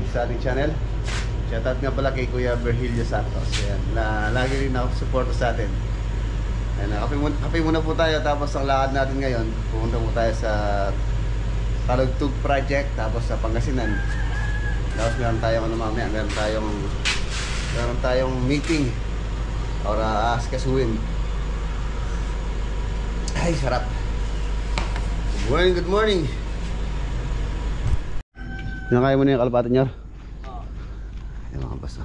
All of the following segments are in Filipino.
sa ating channel. Shoutout nga pala kay Kuya Virgilio Santos. Ayan, na lagi rin ako support sa atin. Ayan, kape muna po tayo. Tapos ang lakad natin ngayon, pumunta po tayo sa Talugtog Project, tapos sa Pangasinan. Tapos meron tayong mamaya, meron tayong meeting or askasuin. Ay, sarap. Good morning. Kinakain mo na yung kalapati niyo? Oo. Ayan mga basta.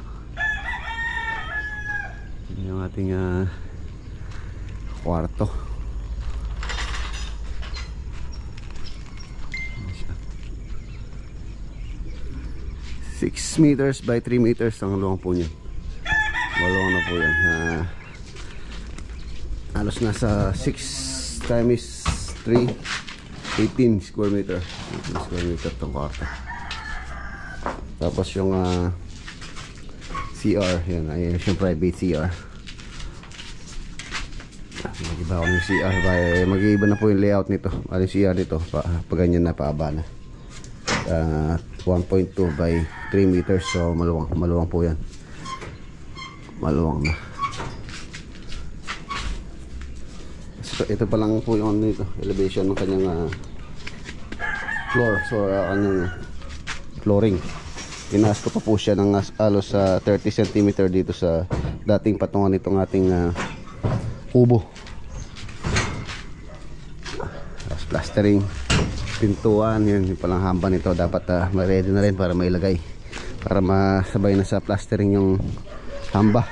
Ito yung ating kwarto. 6 meters by 3 meters ang luwang po niya. Maluwang na po yan. Halos nasa 6 times 3 18 square meter. 18 square meter itong kwarto. Tapos yung CR, yan, ayun yung private CR. Mag-iba ko yung CR, mag-iiba na po yung layout nito. Yung CR dito, pag ganyan na, paaba na. 1.2 by 3 meters, so maluwang po yan. Maluwang na. So, ito pa lang po yung nito, elevation ng kanyang floor, so kanyang flooring. Tinaas ko pa po siya ng alos 30 cm dito sa dating patungan nitong ating kubo. Tapos plastering, pintuan, yun yung palang hamba nito. Dapat ready na rin para mailagay, para masabay na sa plastering yung hamba.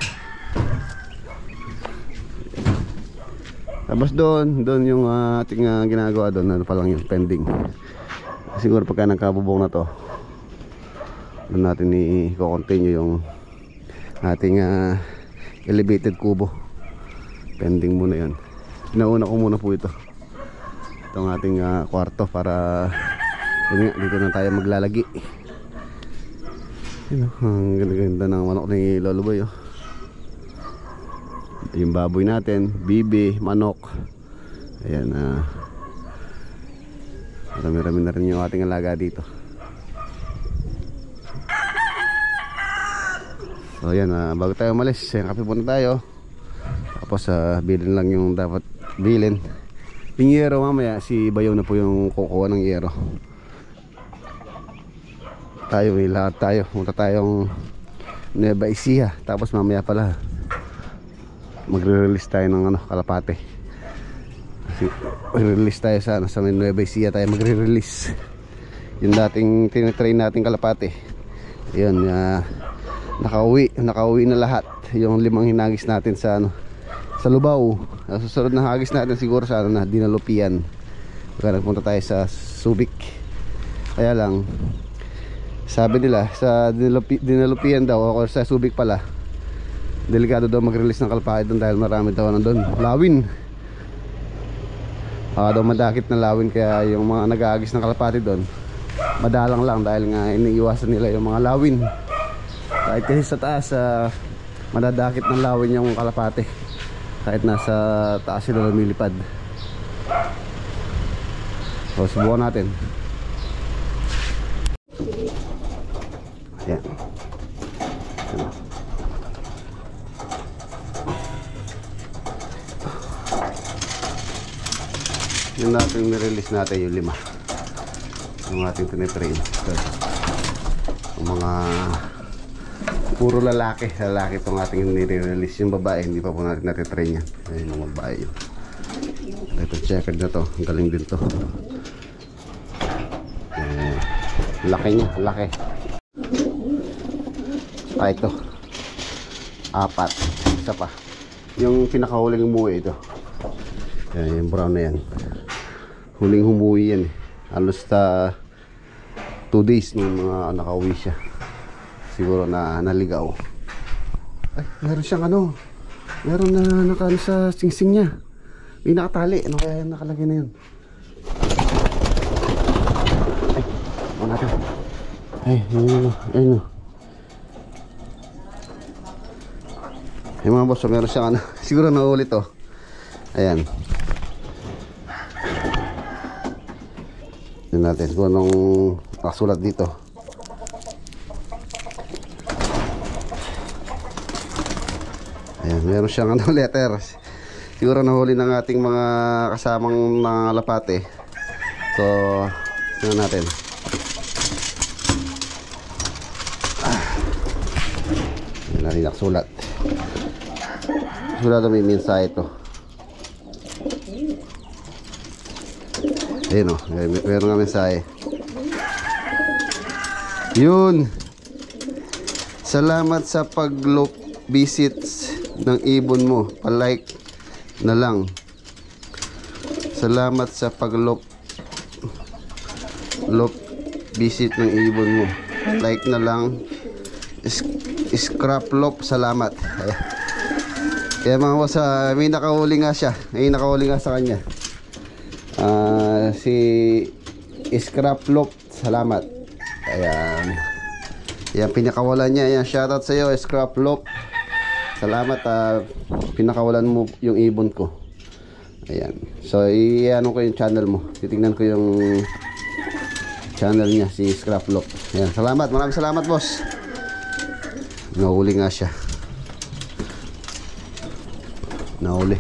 Tapos doon yung ating ginagawa doon, ano pa lang yung pending. Siguro pagka nagkabubong na to, doon natin i-continue yung ating elevated kubo. Pending muna yun. Pinauna ko muna po ito, itong ating kwarto, para yun nga, dito na tayo maglalagi. Yun, ang ganda-ganda ng manok ni Lolo Boy, oh. Yung baboy natin, bibi, manok. Ayan, marami-rami na rin yung ating alaga dito. So ayan, bago tayo umalis, kape muna tayo. Tapos bilhin lang yung dapat bilhin. Yung yero mamaya, si Bayaw na po yung kukuha ng yero. Tayo, lahat tayo, punta tayong Nueva Ecija. Tapos mamaya pala magre-release tayo ng kalapate. Magre-release tayo sa Nueva Ecija tayo magre-release. Yung dating tinitrain nating kalapate, yun, nakauwi na lahat. Yung 5 hinagis natin sa sa Lubao. Susunod na hagis natin siguro sa Dinalupian. Pagka nagpunta tayo sa Subic. Kaya lang, sabi nila sa Dinalupian daw, o sa Subic pala, delikado daw mag-release ng kalapate doon dahil marami daw doon lawin. Daw madakit na lawin, kaya yung mga nag-aagis ng kalapate doon madalang lang, dahil nga iniiwasan nila yung mga lawin. Kahit kasi sa taas, madadakit ng lawin yung kalapate kahit nasa taas sila lumilipad. So subukan natin. Ayan. Yung natin nirelease natin yung 5 yung ating tinitrain. Yung mga puro lalaki itong ating nire-release. Yung babae hindi pa po natin natitrain yan. Ayun yung babae yun. Ito checker na to, ang galing din to. Laki niya, laki. Ito 4, isa pa yung pinakahuling umuwi ito. Yung brown na yan, huling humuwi yan halos 2 days nung nakauwi siya. Siguro na naligaw. Ay, meron siyang meron na nakano sa singsing niya. May nakatali. Ano kaya yung nakalagay na yun? Ay, ano natin? Ay, ayun. Ay mga boss, meron siyang siguro naulit to. Ayan. Yun natin kung anong nakasulat dito. Ayan, meron siyang ano, letter. Siguro nahuli ng ating mga kasamang mga lapate. So, tingnan natin. Ayan natin nakasulat. Sulat na may mensahe ito. Ayan o, meron nga mensahe. Yun. Salamat sa pag-loop visits ng ibon mo. Pa-like na lang. Salamat sa pag-loop visit ng ibon mo. Like na lang. Scrap loop, salamat. Kaya mga boss, may nakahuli nga siya. May nakahuli nga sa kanya. Si Scrap loop, salamat. Ayan. Yan, pinakawalan niya. Ayan, shoutout sa iyo, Scrap loop. Salamat, pinakawalan mo yung ibon ko. Ayan. So, i-ano ko yung channel mo. Titingnan ko yung channel niya, si Scrap loop. Ayan, salamat. Maraming salamat, boss. Nahuli nga siya. Nahuli.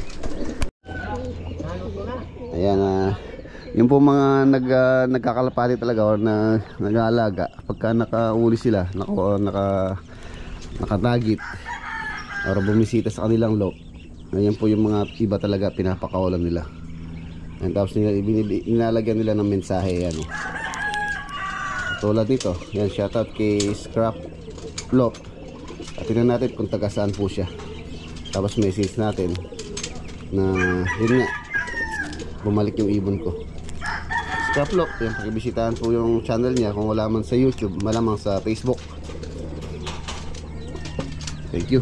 Ayan, yung po mga nagkakalapati talaga or nag-aalaga, pagka nakauli sila, nakatagit or bumisita sa kanilang loop, ayan po yung mga iba talaga pinapakawalan nila. And tapos nilalagyan nila ng mensahe. Yan, tulad nito. Yan, shoutout kay Scrap loop. At tingnan natin kung taga saan po siya. Tapos message natin na yun nga, bumalik yung ibon ko. Scrap loop, yan, pakibisitahan po yung channel niya. Kung wala man sa YouTube, malamang sa Facebook. Thank you.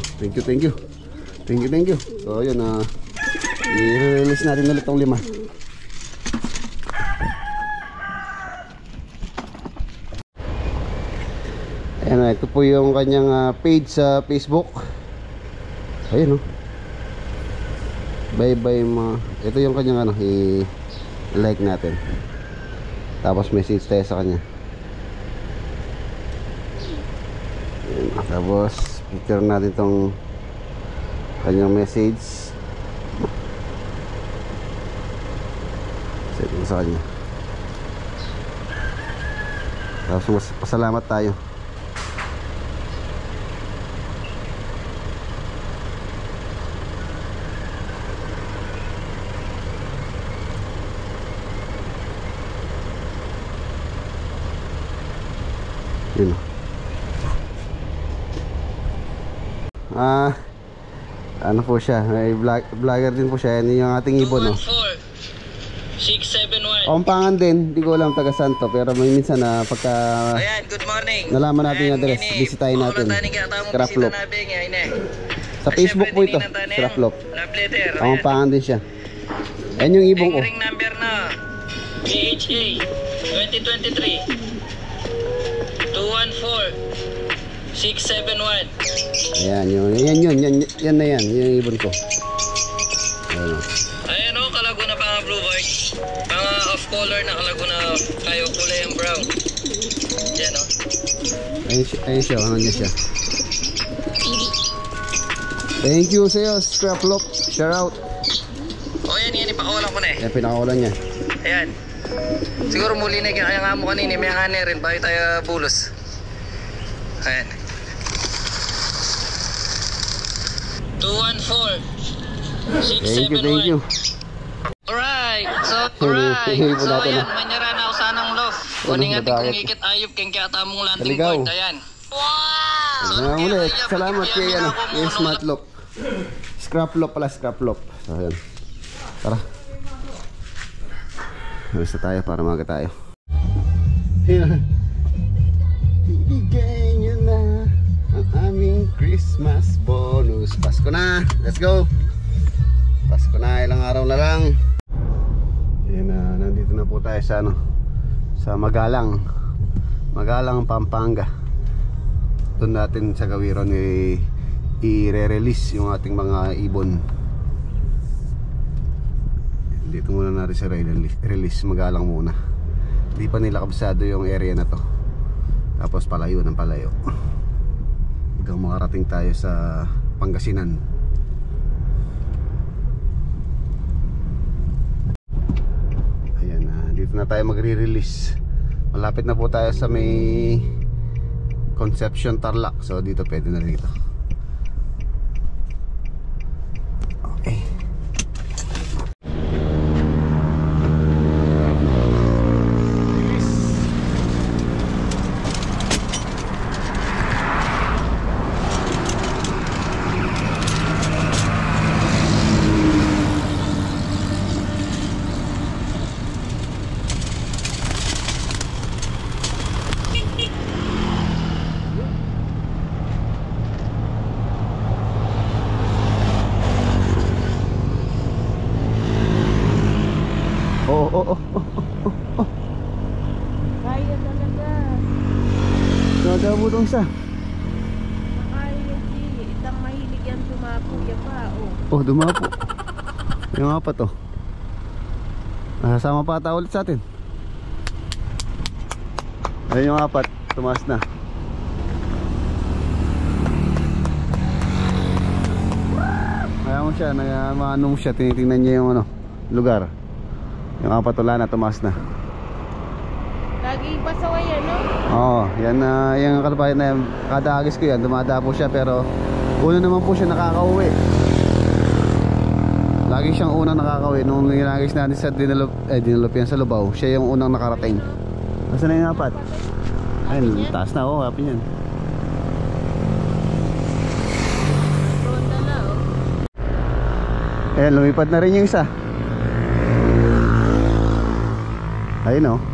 So yun, i-release natin ulit tong 5. Ayan, ito po yung kanyang page sa Facebook. Ayun, bye ma. Ito yung kanyang i-like natin. Tapos message tayo sa kanya. Ayan, tapos picture natin tong kanyang message. Set mo sa kanya. Tapos pasalamat tayo. Yun. Ano po siya, may vlogger din po siya. Yan yung ating ibon, no? 671. Kampangan din, hindi ko alam taga saan to, pero may minsan na pagka Ayan, good morning. nalaman natin yung address, bisitahin natin. Scrap loop. Sa Facebook po ito, Scrap loop. Kampangan din siya. Ayan yung ibon ko. Ring number na PHA 2023 214-671. Ayan, yan na yan, yung ibon ko. Ayan. Ayan o, Kalaguna pa nga blue white. Mga off color na Kalaguna, kayo kulay ang brown. Yan o. Ayun siya, ano niya siya. Thank you sa'yo, Scrap loop. Shout out. O yan, ipakawalan ko na eh. Yan, pinakawalan niya. Ayan. Siguro muli na kaya nga mo kanina, may hane rin bago tayo bulos. Ayan. 214-671. Thank you. Alright, so ayan, manyara na ako sanang loft. Kuning ating kung ikit ayop keng kaya tamong landing point. Ayan. Wow! So, ulit, salamat kay Smart Loop. Scrap loop pala, Scrap loop. So, ayan. Tara. Alis na tayo para maga tayo. Ibigay nyo na ang aming Christmas bonus. Pasko na, let's go. Pasko na, ilang araw na lang. Ayan, nandito na po tayo sa sa Magalang, Pampanga. Doon natin sa Gawiron i-re-release yung ating mga ibon. Dito muna natin sa release, Magalang muna. Hindi pa nila kabisado yung area na to. Tapos palayo ng palayo hanggang makarating tayo sa Pangasinan. na tayo magre-release. Malapit na po tayo sa may Concepcion Tarlac. So dito pwede na dito. Okay. Oh. Kaya talaga. Nagabo dong isa. Kaya di. Itang mahilig yan tumapo. Yan pa. Oh, dumapo. Yung apat to. Sama pa ata ulit sa atin. Ayun yung apat. Tumaas na. Kaya mo siya. Nag-ano mo siya. Tinitingnan niya yung lugar. Yung apat wala na. Tumaas na. Lagi pasaway yan, no? Oo, yan yung kalpayan na yan, kada agis ko yan, dumada po siya pero una naman po siya nakakauwi. Lagi siyang unang nakakauwi. Nung ginagis natin sa Dinalop yan sa Lubao, siya yung unang nakarating. Nasaan na yung apat? Ayun, taas na, happy yan. Ronda na, oh. Ayan, lumipad na rin yung isa. Ayun oh.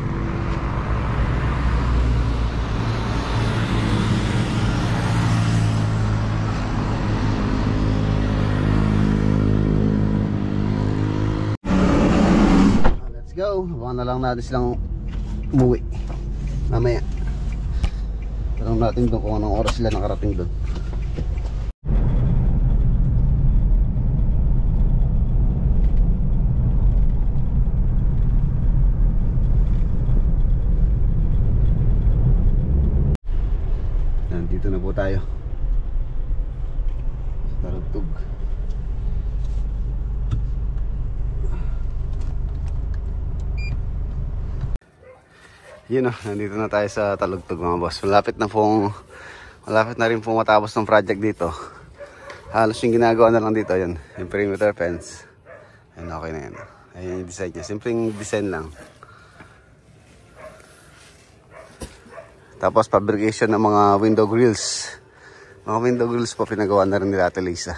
Let's go. Baka na lang natin silang umuwi mamaya. Tanong natin doon kung anong oras sila nakarating doon. Dito na po tayo sa Talugtog. Yun o, nandito na tayo sa Talugtog mga boss. Malapit na rin pong matapos ng project dito. Halos yung ginagawa na lang dito, yun, yung perimeter fence. Ayun, okay na yan. Ayun yung design niya, simpleng design lang. Tapos fabrication ng mga window grills. Mga window grills po pinagawa na rin nila Ate Lisa.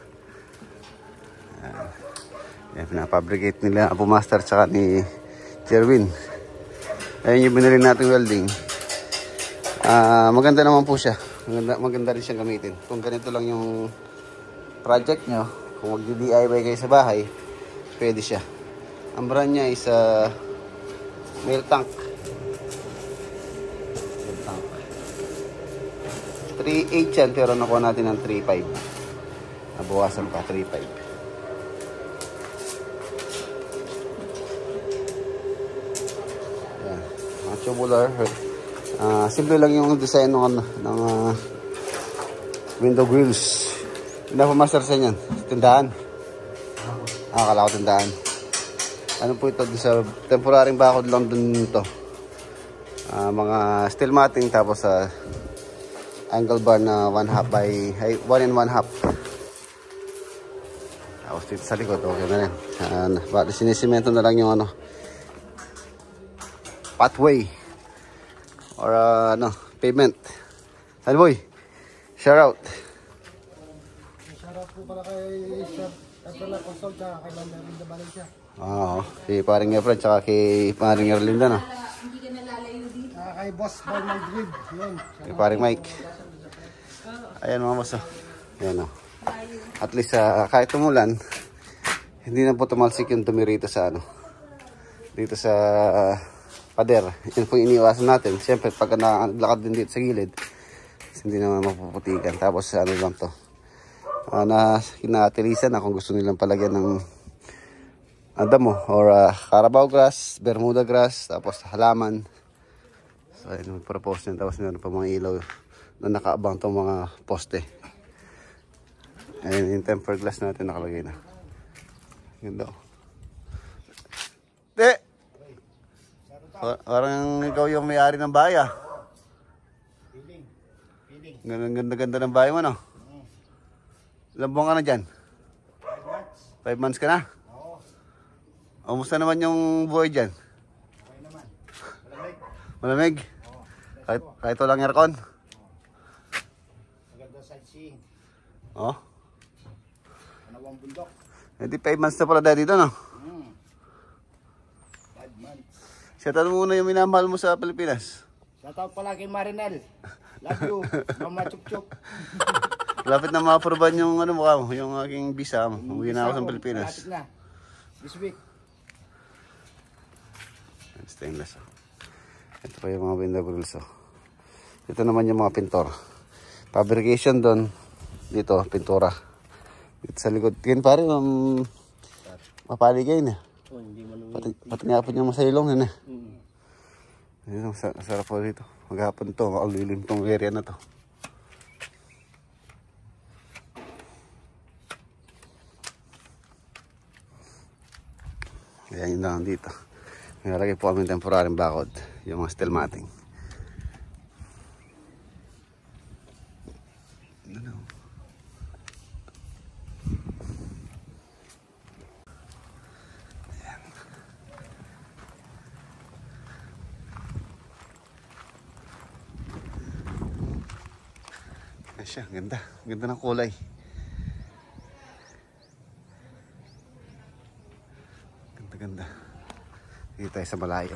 Yan, pinafabricate nila Apo Master tsaka ni Jerwin. Ayun yung binili natin welding. Maganda naman po siya. Maganda rin siyang gamitin. Kung ganito lang yung project nyo, kung mag-DIY kayo sa bahay, pwede siya. Ang brand niya is Mail Tank. 3.8 yan pero nakuha natin ng 3.5. Nabawasan pa 3.5. Yan, mga tubular. Simple lang yung design ng window grills. Pinapumaster sa yan. Tindahan. Akala ko tindahan. Ano po ito? Sa temporaryong bakod lang dun to. Mga steel matting tapos angle bar na 1/2 by 1 and 1/2. Tapos dito sa likod, okay na rin. Bakit sinisimento na lang yung pathway or pavement. Ano boy? Shout out. Shout out po pala kay Chef Efrela Consol tsaka kay Ma'am Erlinda Valencia. Oo, si paring Efren tsaka kay paring Erlinda na. Kay Boss Bal Madrid. Yun. Kay paring Mike. Ayan mga boss. Ayan o. At least kahit tumulan, hindi na po tumalsik yung dumi rito sa dito sa pader. Yun po iniiwasan natin. Siyempre pagka naglakad din dito sa gilid, hindi naman mapuputikan. Tapos lang to. Kinatilisan na kung gusto nilang palagyan ng damo or Carabao grass, Bermuda grass, tapos halaman. So ayun, propose nyo. Tapos meron pa mga ilaw na nakaabang itong mga poste. Ayun, yung tempered glass natin nakalagay na. Ganda. Parang ikaw yung may-ari ng bahay ah. Ganda ng bahay mo, no? Ilang buwan ka na dyan? 5 months ka na? Oo. Kumusta naman yung buhay dyan? Okay naman. Malamig. Malamig? Kahit walang aircon? Maganda sightseeing. Oh? Panawang bundok. Hindi 5 months na pala dahil dito, no? 5 months. Shoutout muna yung minamahal mo sa Pilipinas. Shoutout pala kay Marinel. Love you. Mama Chup Chup. Lapit na ma-aproban yung ano mukha mo, yung aking visa mo. Umuwi na ako sa Pilipinas. Malapit na. This week. Stainless. Oh. Ito pa yung mga window grills. Oh. Ito naman yung mga pintor. Fabrication doon. Dito, pintura. Dito sa likod. Yan pare, mapaligay na. Pati nga po niya masailong yun eh. Ayan, sarap po dito. Maghapon to, makalulim tong area na to. Ayan yun lang dito. Nalagay po kami temporaryong bakod. Yung mga steel matting. Ano? Ayan. Ayan siya, ganda. Ganda ng kulay. Ganda. Dito tayo sa malayo.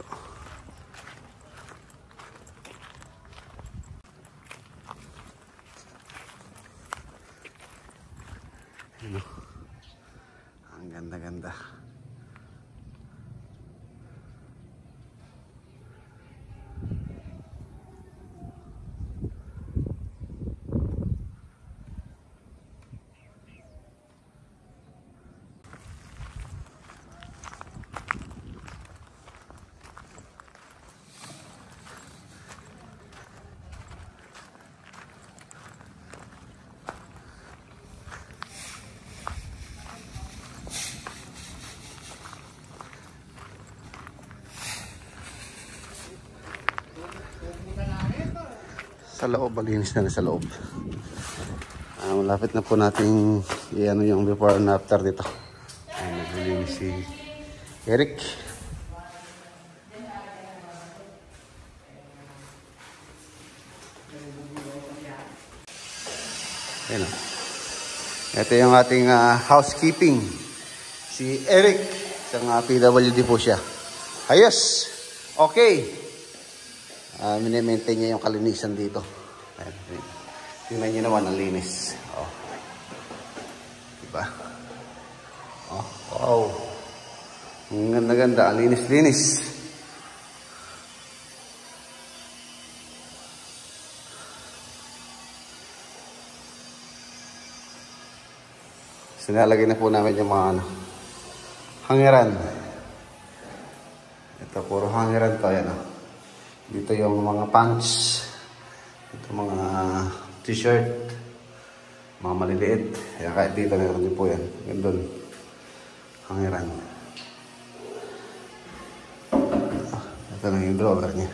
Ano? Ang ganda-ganda. Sa loob, malinis na sa loob. Malapit na po natin i-ano yung before and after dito. Naglinis si Eric. Ayan o. Ito yung ating housekeeping. Si Eric. Isang PWD po siya. Ayos. Okay. Mini-maintain niya yung kalinisan dito. Ayan. Tingnan niyo naman ang linis. Oh. Diba? Oh, wow. Ang ganda-ganda. Ang linis-linis. Sinalagay na po namin yung mga hangeran. Ito, puro hangeran to. Ayan o. Dito yung mga pants. Ito mga t-shirt. Mga maliliit. Kaya kahit dito meron din po yan. Yan doon. Hangiran. Ito lang yung drawer niya.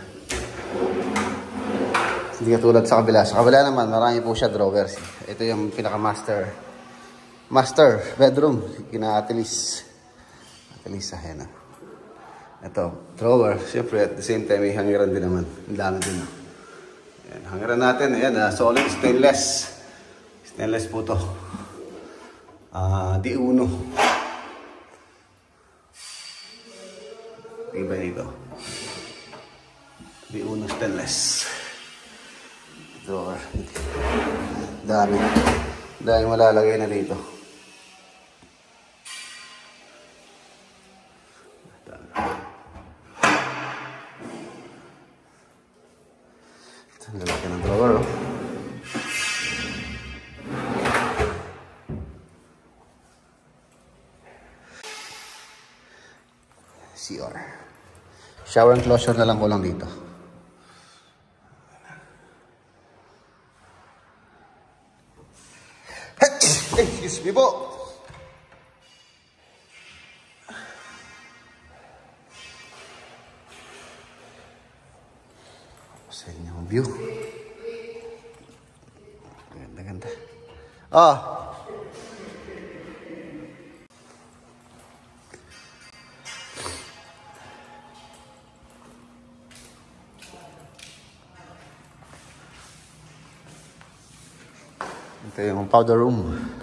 Hindi katulad sa kabila. Sa kabila naman, marami po siya drawers. Ito yung pinaka-master bedroom. Kina Atelis. Atelis, ayan na. Ito, drawer. Siyempre, at the same time, may hangiran din naman. Ang dami din. Ayan, hangiran natin. Ayan, solid stainless. Stainless po to. D1. Iba nito. D1 stainless. Drawer. Dami. Dahil malalagay na dito. Lalaki ng drawer, oh. CR. Shower and closure na lang ko lang dito. Excuse me po. Ganda. Oh! Ito yung powder room.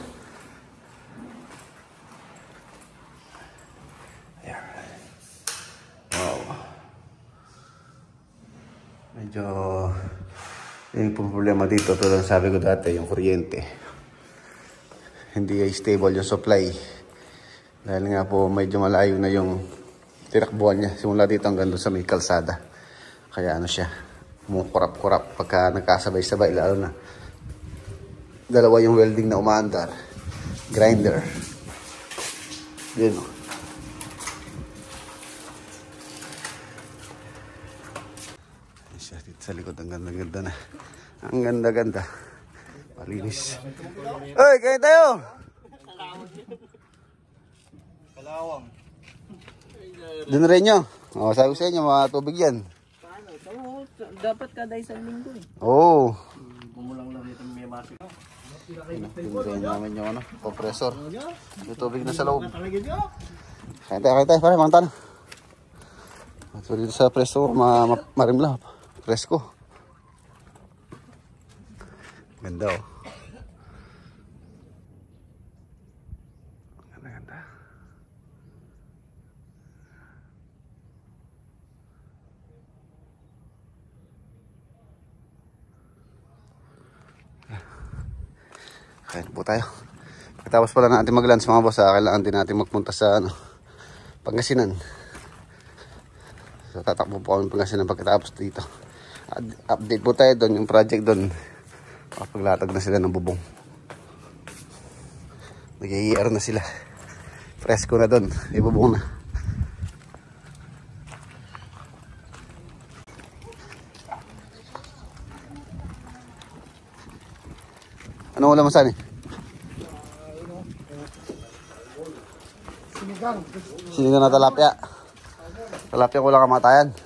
Ayan. Wow. Medyo yung problema dito, tulad sabi ko dati, yung kuryente. Hindi ay stable yung supply. Dahil nga po medyo malayo na yung tinakbuhan niya. Simula dito hanggang doon sa may kalsada. Kaya ano siya, kumukurap-kurap pagka nagkasabay-sabay, lalo na dalawa yung welding na umaandar. Grinder. Yun. Siya dito sa likod. Ang ganda-ganda na. Ang ganda-ganda. Palinis. Oy, kain tayo! Kalawang. Doon rin nyo. O, sabi ko sa inyo, mga tubig yan. Paano? Dapat kada isang linggo eh. Oo. Kumulang lang dito may masik. Pinrain namin yung ano, compressor. May tubig na sa loob. Talagyan nyo. Kain tayo. Pare, mga tanong. At so, dito sa preso, marimla. Presko. Ganda oh. Ganda. Kain po tayo. Tapos pala natin mag-lunch mga boss, kailangan din natin magpunta sa Pangasinan. So tatakbo po kami Pangasinan pagkatapos dito. Update po tayo doon, yung project doon. Paglatag na sila ng bubong. Nag-i-ER na sila. Fresco na doon, may bubong na. Anong ulam mo saan eh? Sinigang. Sinigang na talapia. Talapia ko lang kamatayan.